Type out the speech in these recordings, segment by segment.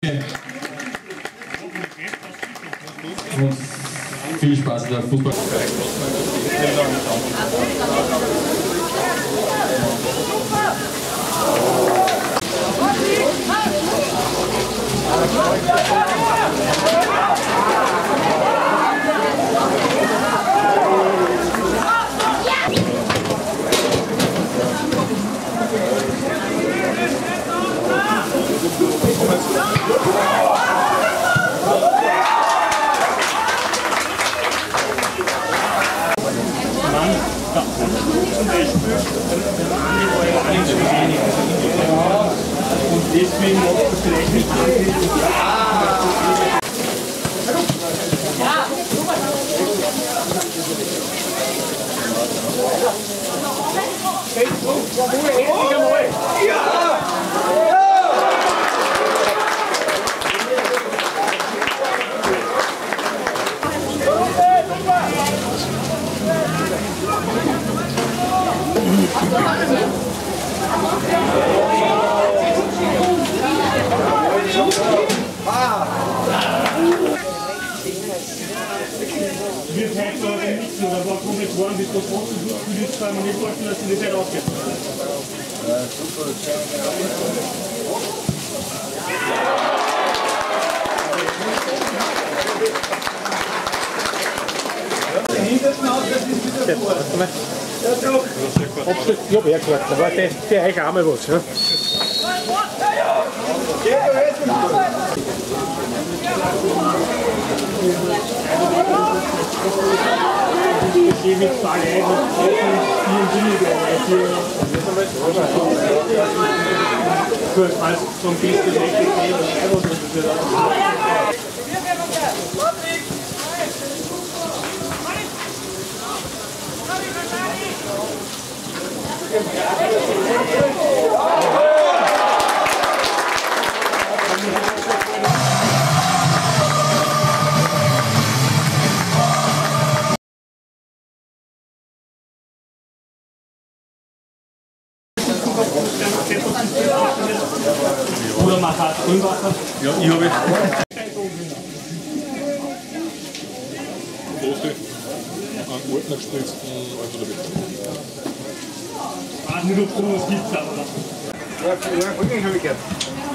Und viel Spaß in der Fußball. Zum Beispiel, und deswegen macht man vielleicht nicht wir zeigen aber nichts, oder war komplett warm, bis das Wasser durchgeführt ist, weil wir nicht wollten, dass die Zeit ausgeht. Ja, super. Hintersten aus, das ist wieder vor. Ja, wer gesagt, aber der euch auch mal was. Ja? Ich mit zwei Leuten als vom besten Weg oder man hat Grünwasser. Ja, ich habe. Große, einen alten gespritzten Ich weiß nicht, ob es was gibt, aber. Ja, Rücken habe ich gehört.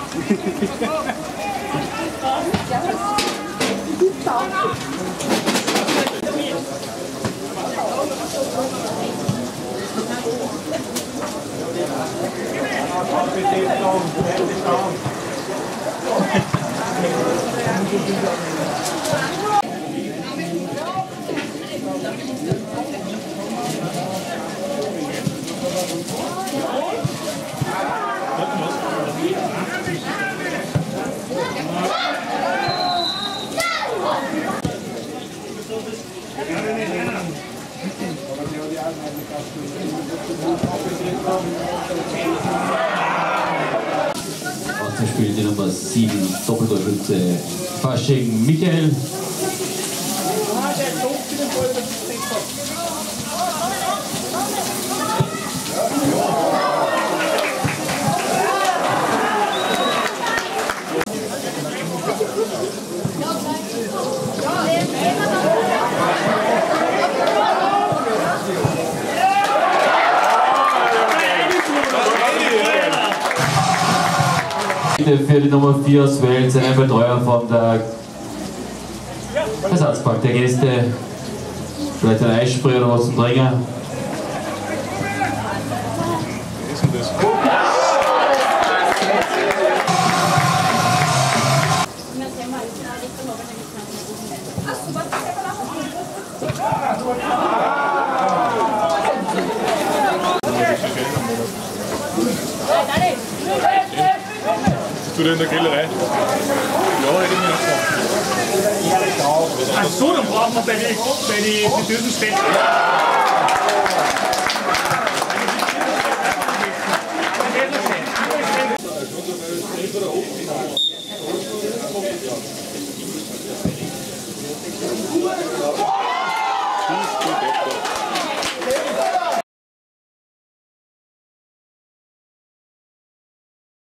Aus dem Spiel die Nummer 7, Doppeltorschütze Fasching Michael. Für die Nummer 4 aus Wels, ein Betreuer von der Ersatzbank der Gäste. Vielleicht ein Eisspray oder was zum Trinken. Du in der Grillerei? Ja, hätte ich mir auch. Ach so, dann brauchen wir bei den Fritteusen Fett.